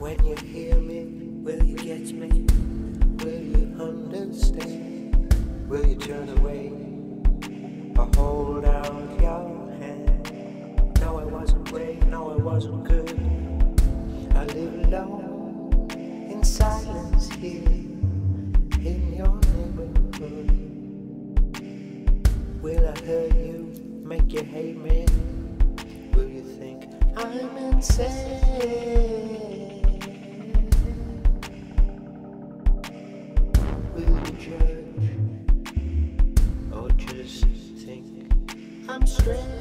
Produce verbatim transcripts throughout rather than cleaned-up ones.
When you hear me, will you get me? Will you understand? Will you turn away or hold out your hand? No, I wasn't brave, no, I wasn't good. I live alone in silence here in your neighborhood. Will I hurt you, make you hate me? Will you think I'm insane? Will you judge or just think I'm strange?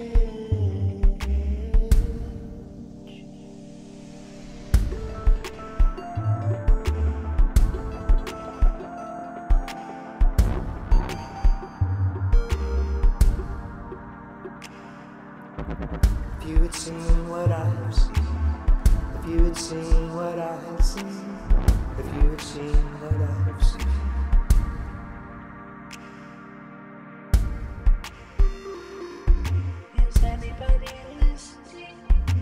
If you had seen what I've seen, if you had seen what I have seen, if you had seen what I have seen. Is anybody listening?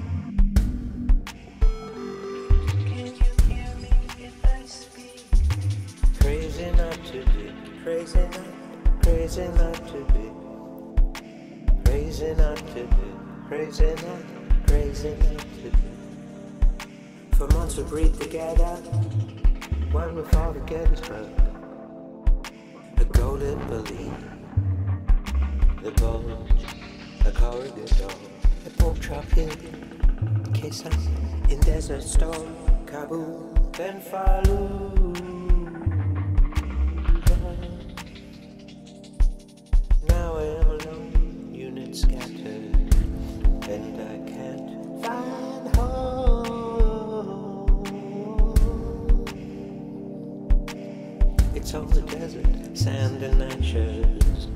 Can you hear me if I speak? Crazy not to be, crazy not, crazy not to be, crazy not to be. Crazy not, crazy not to be. For months we breathe together, when we fall together struck. The golden belief, the bulge, the corridor door, the pork chop hill, kiss us in desert storm, Kabul, then Fallujah. Now I am alone, units scattered. And I can't find home. It's all the desert, sand and ashes.